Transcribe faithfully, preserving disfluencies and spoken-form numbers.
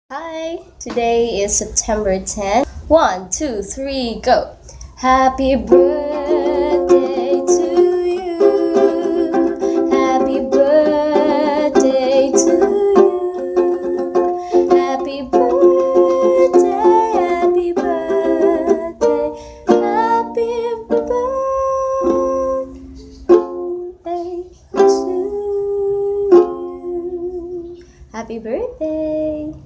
Hi, today is September tenth. One, two, three, go. Happy birthday to you. Happy birthday to you. Happy birthday, happy birthday, happy birthday to you. Happy birthday.